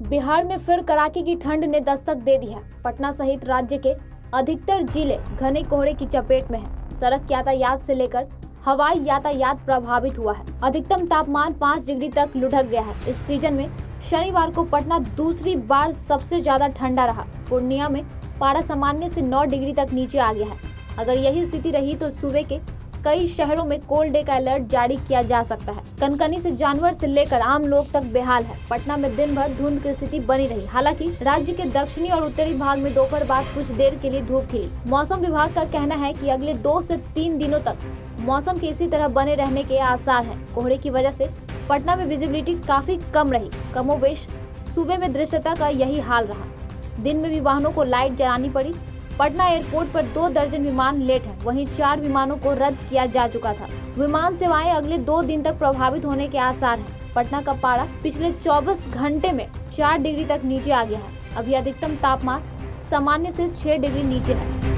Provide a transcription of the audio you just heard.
बिहार में फिर कड़ाके की ठंड ने दस्तक दे दी है। पटना सहित राज्य के अधिकतर जिले घने कोहरे की चपेट में हैं। सड़क यातायात से लेकर हवाई यातायात प्रभावित हुआ है। अधिकतम तापमान 5 डिग्री तक लुढ़क गया है। इस सीजन में शनिवार को पटना दूसरी बार सबसे ज्यादा ठंडा रहा। पूर्णिया में पारा सामान्य से 9 डिग्री तक नीचे आ गया है। अगर यही स्थिति रही तो सूबे के कई शहरों में कोल्ड डे का अलर्ट जारी किया जा सकता है। कनकनी से जानवर से लेकर आम लोग तक बेहाल है। पटना में दिन भर धुंध की स्थिति बनी रही। हालांकि राज्य के दक्षिणी और उत्तरी भाग में दोपहर बाद कुछ देर के लिए धूप खिली। मौसम विभाग का कहना है कि अगले 2 से 3 दिनों तक मौसम के इसी तरह बने रहने के आसार हैं। कोहरे की वजह से पटना में विजिबिलिटी काफी कम रही। कमोबेश सूबे में दृश्यता का यही हाल रहा। दिन में भी वाहनों को लाइट जलानी पड़ी। पटना एयरपोर्ट पर 2 दर्जन विमान लेट हैं। वहीं 4 विमानों को रद्द किया जा चुका था। विमान सेवाएं अगले 2 दिन तक प्रभावित होने के आसार हैं। पटना का पारा पिछले 24 घंटे में 4 डिग्री तक नीचे आ गया है। अभी अधिकतम तापमान सामान्य से 6 डिग्री नीचे है।